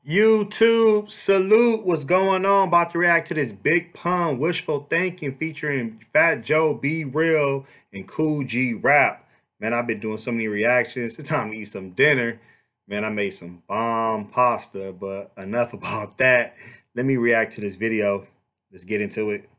YouTube salute, what's going on? About to react to this big pun wishful thinking featuring Fat Joe, Be Real, and Cool G Rap. Man, I've been doing so many reactions. It's time to eat some dinner. Man, I made some bomb pasta, but enough about that. Let me react to this video. Let's get into it.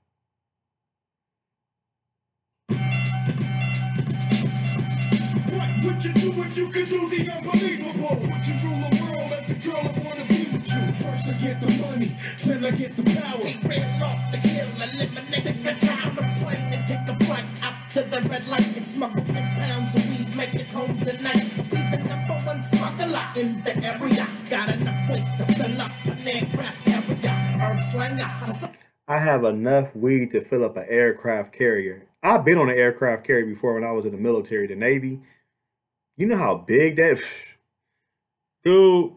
What would you do if you could do the unbelievable? Would you rule the world? Every girl I wanna be with you. First I get the money, then I get the power. We ran off the hill, eliminating the town. I'm trying to take a flight out to the red light and smuggle 10 pounds of weed, make it home tonight. Be the #1 smuggler in the area. Got enough weight to fill up an aircraft carrier. Herb slinger. I have enough weed to fill up an aircraft carrier. I've been on an aircraft carrier before when I was in the military, the Navy. You know how big that, dude.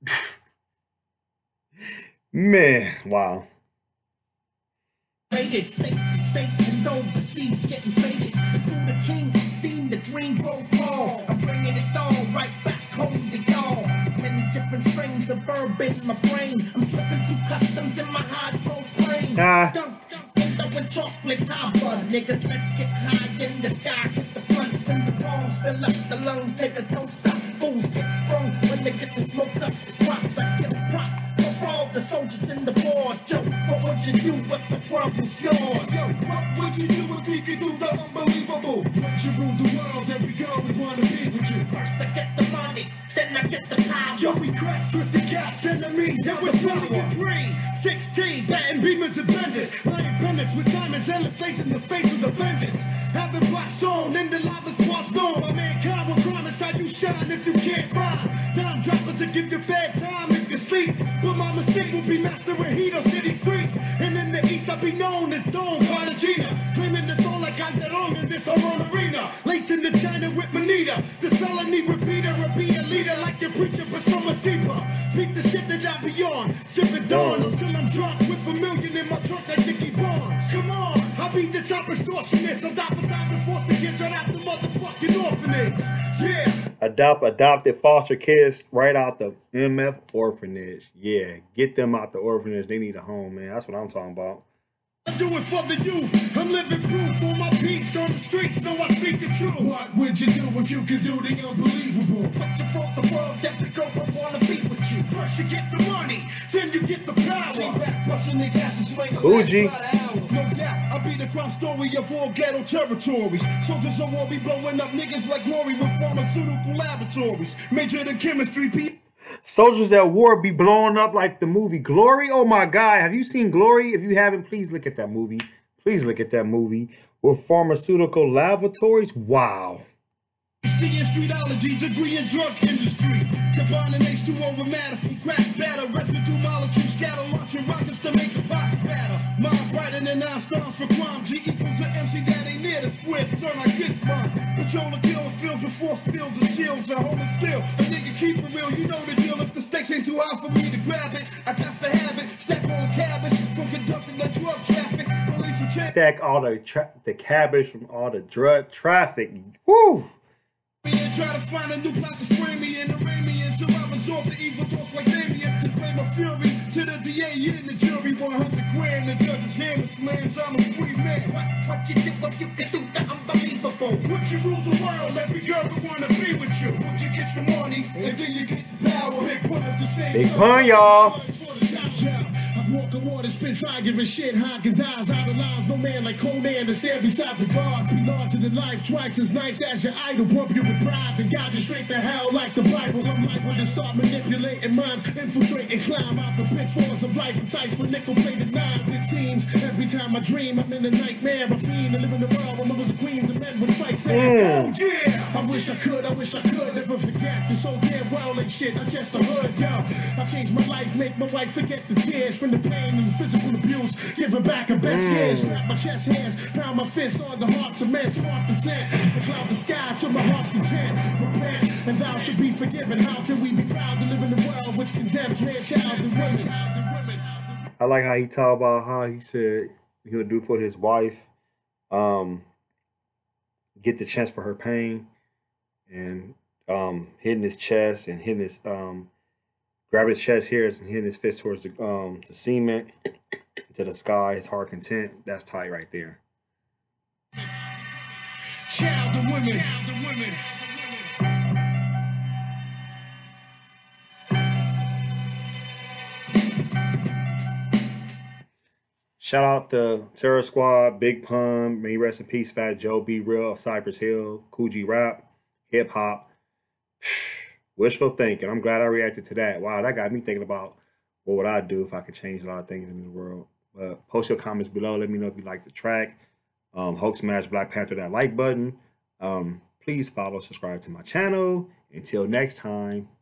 Man, wow. Rated state to state and overseas getting faded. Through the king, I've seen the green roll call. I'm bringing it all right back home to y'all. Many different strings of verb in my brain. I'm slipping through customs in my hydroplane. Skunk with chocolate copper. Niggas, let's get high in the sky. Hit the blunts and the palms, fill up the lungs. Niggas don't stop. Fools get sprung when they get to smoke up the crops. I give props for all the soldiers in the war. Joe, what would you do if the world was yours? Yo, what would you do if you could do the unbelievable? Would you rule the world? Every girl would wanna be with you. First I get the money, then I get the power. Yo, we crack, twisted caps, enemies, and we're filling your dream. 16, batting beamers and vengeance. Lion pendants with diamonds, endless face in the face of the vengeance. Having black sown in the lava's passed known by mankind. What crime is how you shine if you can't rhyme? Now I'm dropping to give you fair time if you sleep. But my mistake will be mastering Hito City streets. And in the east I'll be known as Don Cartagena. Claiming the throne like Calderon in this Oron arena. Lacing the China with Manita. This felony repeater or be a leader like your preacher, but so much deeper. Beat the shit that I be on. Sipping dawn until I'm drunk with a million in my trunk like Nicky Barnes. Come on, I beat the top extortionist. I'm and force the kids right out the motherfucking orphanage. Yeah. Adopted foster kids right out the MF orphanage. Yeah, get them out the orphanage. They need a home, man. That's what I'm talking about. I do it for the youth. I'm living proof for my peeps on the streets. Know I speak the truth. What would you do if you could do the unbelievable? What you brought the world, every girl would wanna be with you. First you get the money, then you get the power. Busting the gas and slaying Uji. No doubt, I'll be the crime story of all ghetto territories. Soldiers of war be blowing up niggas like glory with pharmaceutical laboratories. Majored in chemistry, Soldiers at war be blowing up like the movie Glory. Oh my God. Have you seen Glory? If you haven't, please look at that movie. Please look at that movie. With pharmaceutical laboratories. Wow. PhD in streetology, degree in drug industry. Combining H2O with matter from crack batter. Residue molecules scatter, launching rockets to make the pocket fatter. Mind brighter than Einstein for crime. G equals an MC that ain't near the square. Son, I get mine. Patrol the kill fields with force fields and shields and holding still. A nigga keep it real, you know the deal. If the stakes ain't too high for me to grab it, I got to have it. Stack all the cabbage from conducting the drug traffic. Police and stack all the cabbage from all the drug traffic. Woo! Try to find a new plot to frame me and arraign me, and so I absorb the evil thoughts like Damien. Display my fury to the DA and the jury. 100 grand, the judge's hammer slams. I'm a free man. What you do if you could do the unbelievable? Would you rule the world? Every girl would wanna be with you. Would you get the money and then you get the power? Big pun's the same. Big pun, y'all. Walk on water, spit fire, giving shit, Hagen dies out of lines. No man like Conan to stand beside the gods. Be larger than life, twice as nice as your idol. Pump you with pride, then guide you straight to hell like the Bible. I'm like when they start manipulating minds, infiltrate and climb out the pitfalls of life. I'm tight with nickel-plated knives. It seems every time I dream, I'm in a nightmare. I fiend to live in the world where mothers and queens and men would fight fair. Oh yeah, I wish I could never forget this whole damn world ain't shit. I'm just a hood, yo. I changed my life, make my wife forget the tears from the pain and the physical abuse. Give her back her best years. Wrap my chest hairs, pound my fist on the hearts of men. Spark the scent and cloud the sky to my heart's content. Repent and thou should be forgiven. How can we be proud to live in the world which condemns man, child, and women? I like how he talked about how he said he'll do for his wife, get the chance for her pain, and hitting his chest and hitting his Grab his chest here and hitting his fist towards the cement, to the sky, his heart content. That's tight right there. Child the women. Shout out to Terror Squad, Big Pun, may he rest in peace, Fat Joe, Be Real of Cypress Hill, Kool Rap, Hip Hop, Wishful Thinking. I'm glad I reacted to that. Wow, that got me thinking about what would I do if I could change a lot of things in this world. Post your comments below. Let me know if you like the track. Hulk smash Black Panther that like button. Please follow, subscribe to my channel. Until next time,